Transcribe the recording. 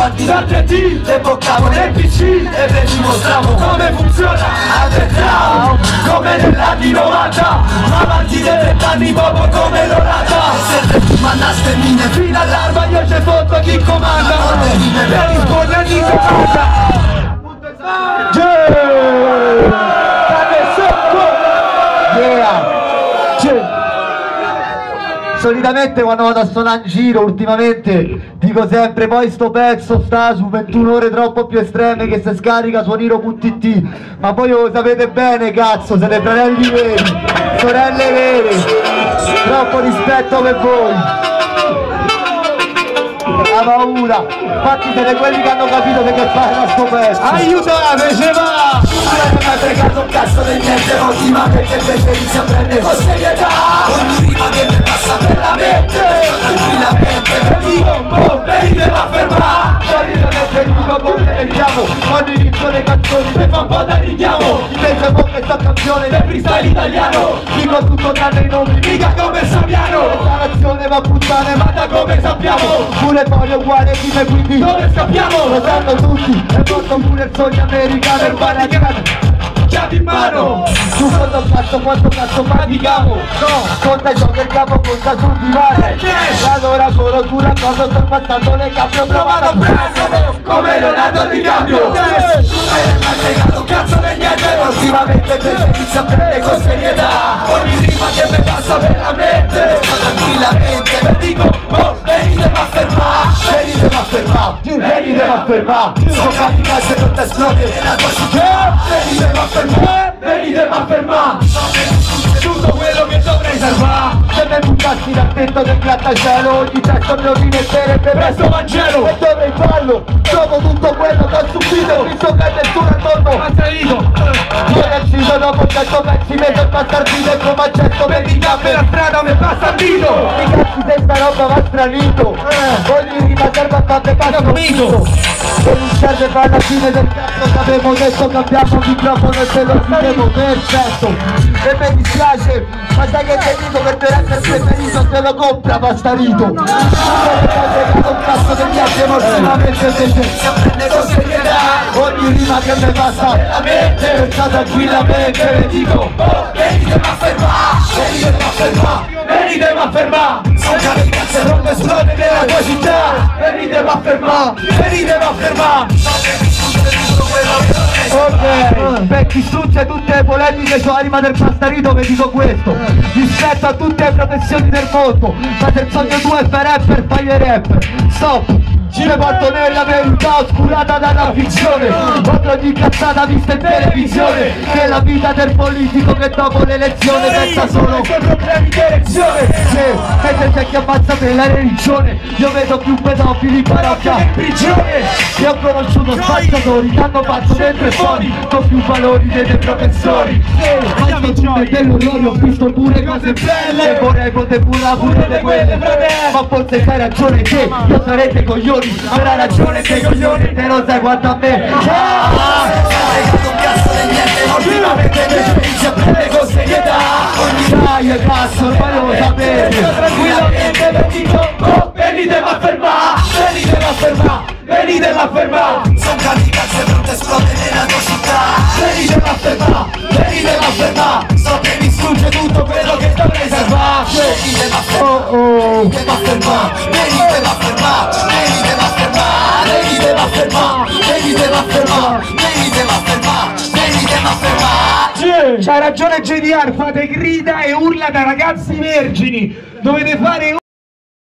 quanti da 3D le boccavo nel PC e ve dimostriamo come funziona underground, come negli 90, avanti dei 30 anni proprio come l'orata. Se te mandaste mine fino all'alba io c'è foto chi comanda, per rispondere di comanda. Solitamente quando vado a suonare in giro, ultimamente dico sempre poi sto pezzo sta su 21 ore troppo più estreme che se scarica su Niro.it, ma poi lo sapete bene cazzo, siete fratelli veri, sorelle vere, troppo rispetto per voi. La paura, infatti siete quelli che hanno capito che fare da sto pezzo. Aiutateci va! Non mi ha fregato un cazzo di niente, ultimamente invece a prendere con serietà. Ogni rima che mi passa per la mente, tranquillamente mi dico un po', vedi te va a fermare. Solitamente dico come ne vediamo, ogni inizio le canzoni mi fa un po' da richiamo, invece con questa canzone del freestyle italiano dico tutto tranne i nomi, mica come Saviano. la nazione va a puttane ma Da come sappiamo, pure poi è uguale come quindi dove scappiamo? lo sanno tutti, è morto pure il sogno americano e Vaticano. Chiave in mano, Tu quanto cazzo faticavo? No, conta ciò che il capo conta sul divano. Allora solo tu la cosa sto passando le gambe, ho provato a prendere come Leonardo DiCaprio. Non hai mai fregato un cazzo di niente, ultimamente invece inizia a prendere con serietà. Ogni rima che mi passa per la mente, tranquillamente mi dico, oh, venite a fermare, venite a fermare, venite a fermare. Sto fatica se non ti esplode nella tua città, venite a fermare, venite a fermare. Tutto quello che dovrei salvare. Se me bucassi dal tetto del grattacielo, ogni testo mi rovinerebbe Presto Vangelo, e dovrei farlo. Dopo tutto quello che ho subito, visto che nessuno al mondo ha tradito. io deciso dopo 100 pezzi mesi a passar di dentro ma certo Vedi per la strada mi passa il dito. i cazzi se sta roba va stranito, ogni rima serve a fare cazzo Capito? e non serve per la fine del cazzo che avevo detto che abbiamo un microfono e se lo dicevo perfetto. E mi dispiace, ma sai che ti dico che per essere preferito te lo compra Pastarito. Non è un cazzo che mi piace emozionalmente invece Si prende con serietà. ogni rima che mi passa La mente, pensa tranquillamente le dico, oh, venite a fermare, venite a fermare, venite a fermare. Sono già le cazze rompe esplode nella tua città. Venite a fermare, venite a fermare. So che mi sfugge tutto quello che dovrei ok, per chi struzza tutte le polemiche sulla rima del Pastarito vi dico questo: rispetto a tutte le professioni del mondo, ma se il sogno tuo è fare rapper, fai le rapper. Stop! Ci ne porto nella verità oscurata dalla fizione, contro ogni cazzata vista in televisione, che è la vita del politico che dopo l'elezione pensa solo che problemi di elezione. se c'è chi ammazza per la religione, io vedo più pedofili in parrocchia in prigione. e ho conosciuto spazzatori che hanno fatto dentro e fuori con più valori dei tuoi professori. Faccio tutte dell'orrore, ho visto pure cose belle e vorrei poter pure di quelle, ma forse hai ragione te, io sarete coglioni. Avrà ragione dei coglioni, te lo sai quanto a me. Non un cazzo di niente, ultimamente invece inizia a prendere con serietà. Ogni Dai cazzo, ormai lo sapete. tranquillamente vi dico, oh, venite a fermare, venite a fermare, venite a fermare. Sono cani cazzo pronto a esplodere nella tua città. Venite a fermare, venite a fermare. So che mi sfugge tutto quello che dovrei salvare. Venite a fermare, venite a fermare, venite a fermare, venite a fermare, venite a fermare, venite a fermare, venite a fermare, venite a fermare. C'ha ragione JDR, fate grida e urla da ragazzi vergini, dovete fare